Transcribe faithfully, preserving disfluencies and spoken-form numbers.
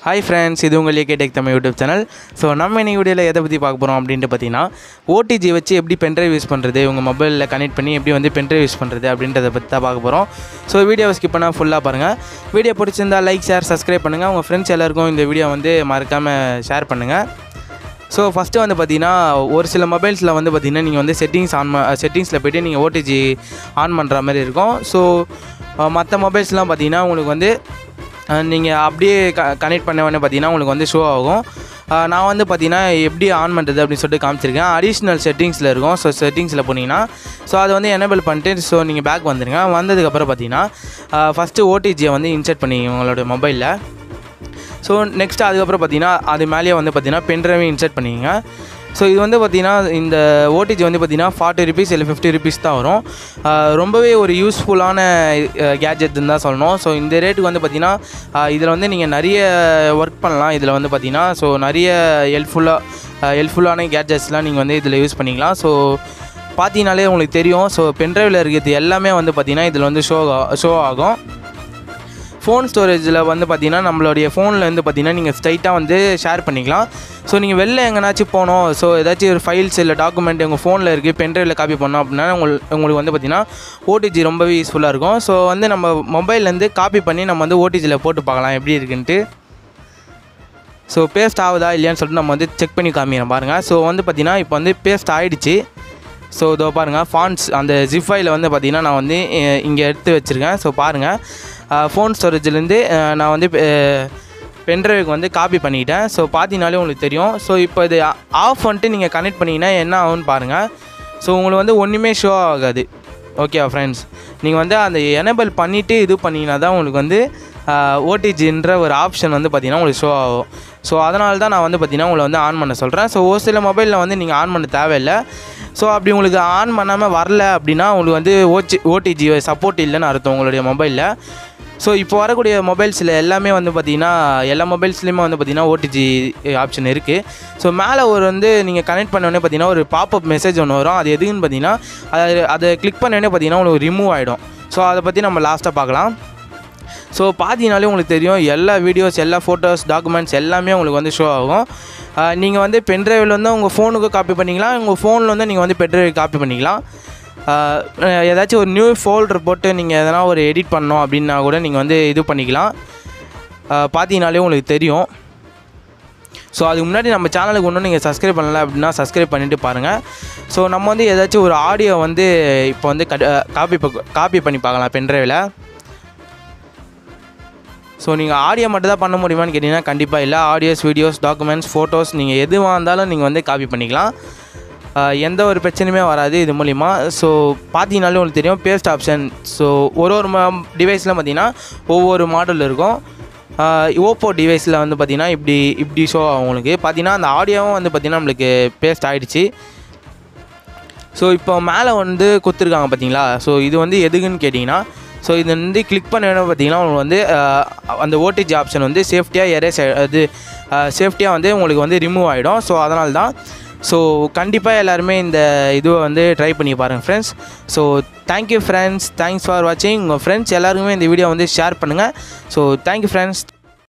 Hi friends, இது உங்கள் AK tech Tamil YouTube channel. So நம்ம இன்னைக்கு வீடியோவில் எதை பற்றி பார்க்க போகிறோம் அப்படின்ட்டு பார்த்தீங்கன்னா O T G வச்சு எப்படி பென்ட்ரைவ் யூஸ் பண்ணுறது, உங்கள் மொபைலில் கனெக்ட் பண்ணி எப்படி வந்து பென்ட்ரைவ் யூஸ் பண்ணுறது அப்படின்றத பற்றி தான் பார்க்க போகிறோம். ஸோ வீடியோவை ஸ்கிப் பண்ணால் ஃபுல்லாக பாருங்கள். வீடியோ பிடிச்சிருந்தால் லைக் ஷேர் சப்ஸ்கிரைப் பண்ணுங்கள். உங்கள் ஃப்ரெண்ட்ஸ் எல்லாருக்கும் இந்த வீடியோ வந்து மறக்காமல் ஷேர் பண்ணுங்கள். ஸோ ஃபஸ்ட்டு வந்து பார்த்தீங்கன்னா ஒரு சில மொபைல்ஸில் வந்து பார்த்தீங்கன்னா நீங்கள் வந்து செட்டிங்ஸ் ஆன் செட்டிங்ஸில் போய்ட்டு நீங்கள் O T G ஆன் பண்ணுற மாதிரி இருக்கும். ஸோ மற்ற மொபைல்ஸ்லாம் பார்த்தீங்கன்னா உங்களுக்கு வந்து நீங்கள் அப்படியே க கனெக்ட் பண்ண உடனே பார்த்தீங்கன்னா உங்களுக்கு வந்து ஷோ ஆகும். நான் வந்து பார்த்தீங்கன்னா எப்படி ஆன் பண்ணுறது அப்படின்னு சொல்லிட்டு காமிச்சிருக்கேன். அடிஷ்னல் செட்டிங்ஸில் இருக்கும். ஸோ செட்டிங்ஸில் போனீங்கன்னா ஸோ அதை வந்து எனேபிள் பண்ணிட்டு ஸோ நீங்கள் பேக் வந்துடுங்க. வந்ததுக்கப்புறம் பார்த்தீங்கன்னா ஃபஸ்ட்டு O T G வந்து இன்சர்ட் பண்ணிங்க உங்களோட மொபைலில். ஸோ நெக்ஸ்ட்டு அதுக்கப்புறம் பார்த்தீங்கன்னா அது மேலேயே வந்து பார்த்தீங்கன்னா பென்ட்ரைவையும் இன்சர்ட் பண்ணிங்க. ஸோ இது வந்து பார்த்திங்கன்னா இந்த O T G வந்து பார்த்திங்கன்னா ஃபார்ட்டி ருபீஸ் இல்லை ஃபிஃப்டி ருபீஸ் தான் வரும். ரொம்பவே ஒரு யூஸ்ஃபுல்லான கேஜெட்னு தான் சொல்லணும். ஸோ இந்த ரேட்டுக்கு வந்து பார்த்திங்கன்னா இதில் வந்து நீங்கள் நிறைய ஒர்க் பண்ணலாம். இதில் வந்து பார்த்திங்கன்னா ஸோ நிறைய ஹெல்ப்ஃபுல்லாக ஹெல்ப்ஃபுல்லான கேஜெட்ஸ்லாம் நீங்கள் வந்து இதில் யூஸ் பண்ணிக்கலாம். ஸோ பார்த்தீங்கனாலே உங்களுக்கு தெரியும். ஸோ பென்ட்ரைவில் இருக்கிறது எல்லாமே வந்து பார்த்திங்கன்னா இதில் வந்து ஷோ ஷோ ஆகும். ஃபோன் ஸ்டோரேஜில் வந்து பார்த்திங்கன்னா நம்மளுடைய ஃபோனில் வந்து பார்த்திங்கன்னா நீங்கள் ஸ்ட்ரைட்டாக வந்து ஷேர் பண்ணிக்கலாம். ஸோ நீங்கள் வெளில எங்கேனாச்சும் போனோம், ஸோ ஏதாச்சும் ஒரு ஃபைல்ஸ் இல்லை டாக்குமெண்ட் உங்கள் ஃபோனில் இருக்குது, பென்ட்ரைவில் காப்பி பண்ணோம் அப்படின்னா உங்களுக்கு உங்களுக்கு வந்து பார்த்திங்கன்னா O T G ரொம்பவே யூஸ்ஃபுல்லாக இருக்கும். ஸோ வந்து நம்ம மொபைல்லேருந்து காப்பி பண்ணி நம்ம வந்து O T Gயில் போட்டு பார்க்கலாம் எப்படி இருக்குன்ட்டு. ஸோ பேஸ்ட் ஆகுதா இல்லையான்னு சொல்லிட்டு நம்ம வந்து செக் பண்ணி காமிக்கிறோம் பாருங்கள். ஸோ வந்து பார்த்திங்கன்னா இப்போ வந்து பேஸ்ட் ஆகிடுச்சு. ஸோ இதோ பாருங்கள் ஃபாண்ட்ஸ் அந்த ஜிப் ஃபைலை வந்து பார்த்திங்கன்னா நான் வந்து இங்கே எடுத்து வச்சுருக்கேன். ஸோ பாருங்கள் ஃபோன் ஸ்டோரேஜ்லேருந்து நான் வந்து பென்ட்ரைவுக்கு வந்து காப்பி பண்ணிக்கிட்டேன். ஸோ பார்த்தீங்கனாலே உங்களுக்கு தெரியும். ஸோ இப்போ இது ஆஃப் பண்ணிட்டு நீங்கள் கனெக்ட் பண்ணிங்கன்னா என்ன ஆகும்னு பாருங்கள். ஸோ உங்களுக்கு வந்து ஒன்றுமே ஷோ ஆகாது. ஓகேவா ஃப்ரெண்ட்ஸ், நீங்கள் வந்து அந்த எனேபிள் பண்ணிவிட்டு இது பண்ணிங்கன்னா தான் உங்களுக்கு வந்து O T Gன்ற ஒரு ஆப்ஷன் வந்து பார்த்திங்கன்னா உங்களுக்கு ஷோ ஆகும். ஸோ அதனால தான் நான் வந்து பார்த்திங்கன்னா உங்களை வந்து ஆன் பண்ண சொல்கிறேன். ஸோ ஒரு சில மொபைலில் வந்து நீங்கள் ஆன் பண்ண தேவையில்லை. ஸோ அப்படி உங்களுக்கு ஆன் பண்ணாமல் வரல அப்படின்னா உங்களுக்கு வந்து O T G சப்போர்ட் இல்லைன்னு அர்த்தம் உங்களுடைய மொபைலில். ஸோ இப்போ வரக்கூடிய மொபைல்ஸில் எல்லாமே வந்து பார்த்திங்கன்னா எல்லா மொபைல்ஸ்லேயுமே வந்து பார்த்திங்கன்னா O T G ஆப்ஷன் இருக்குது. ஸோ மேலே ஒரு வந்து நீங்கள் கனெக்ட் பண்ணோடனே பார்த்திங்கன்னா ஒரு பாப்அப் மெசேஜ் ஒன்று வரும். அது எதுக்குன்னு பார்த்தீங்கன்னா அதை அதை கிளிக் பண்ணோடனே பார்த்திங்கன்னா உங்களுக்கு ரிமூவ் ஆகிடும். ஸோ அதை பற்றி நம்ம லாஸ்ட்டாக பார்க்கலாம். ஸோ பார்த்தீங்கனாலே உங்களுக்கு தெரியும் எல்லா வீடியோஸ் எல்லா ஃபோட்டோஸ் டாக்குமெண்ட்ஸ் எல்லாமே உங்களுக்கு வந்து ஷோ ஆகும். நீங்கள் வந்து பென்ட்ரைவில் வந்து உங்கள் ஃபோனுக்கு காப்பி பண்ணிக்கலாம், உங்கள் ஃபோனில் வந்து நீங்கள் வந்து பென்ட்ரைவ் காப்பி பண்ணிக்கலாம். ஏதாச்சும் ஒரு நியூ ஃபோல்டர் போட்டு நீங்கள் எதனா ஒரு எடிட் பண்ணோம் அப்படின்னா கூட நீங்கள் வந்து இது பண்ணிக்கலாம். பார்த்தீங்கனாலே உங்களுக்கு தெரியும். ஸோ அதுக்கு முன்னாடி நம்ம சேனலுக்கு ஒன்றும் நீங்கள் சப்ஸ்கிரைப் பண்ணலை அப்படின்னா சப்ஸ்கிரைப் பண்ணிவிட்டு பாருங்கள். ஸோ நம்ம வந்து ஏதாச்சும் ஒரு ஆடியோ வந்து இப்போ வந்து காப்பி காப்பி பண்ணி பார்க்கலாம் பென்ட்ரைவில். ஸோ நீங்கள் ஆடியோ மட்டும் தான் பண்ண முடியுமான்னு கேட்டிங்கன்னா கண்டிப்பாக இல்லை. ஆடியோஸ் வீடியோஸ் டாக்குமெண்ட்ஸ் ஃபோட்டோஸ் நீங்கள் எதுவாக இருந்தாலும் நீங்கள் வந்து காப்பி பண்ணிக்கலாம். எந்த ஒரு பிரச்சனையுமே வராது இது மூலிமா. ஸோ பார்த்தீங்கனாலே உங்களுக்கு தெரியும் பேஸ்ட் ஆப்ஷன். ஸோ ஒரு ஒரு டிவைஸில் பார்த்திங்கன்னா ஒவ்வொரு மாடல் இருக்கும். ஓப்போ டிவைஸில் வந்து பார்த்திங்கன்னா இப்படி இப்படி ஷோ ஆகும் உங்களுக்கு. பார்த்திங்கன்னா அந்த ஆடியோவும் வந்து பார்த்திங்கன்னா நம்மளுக்கு பேஸ்ட் ஆகிடுச்சு. ஸோ இப்போ மேலே வந்து கொடுத்துருக்காங்க பார்த்தீங்களா. ஸோ இது வந்து எதுக்குன்னு கேட்டிங்கன்னா ஸோ இது வந்து கிளிக் பண்ண வேணும் பார்த்திங்கன்னா உங்களுக்கு வந்து அந்த O T G ஆப்ஷன் வந்து சேஃப்டியாக எரேஸ் அது சேஃப்டியாக வந்து உங்களுக்கு வந்து ரிமூவ் ஆகிடும். ஸோ அதனால தான். ஸோ கண்டிப்பாக எல்லாருமே இந்த இதுவை வந்து ட்ரை பண்ணி பாருங்கள் friends. So thank you friends, thanks for வாட்சிங். உங்கள் ஃப்ரெண்ட்ஸ் எல்லாருக்குமே இந்த வீடியோ வந்து ஷேர் பண்ணுங்கள். So thank you friends.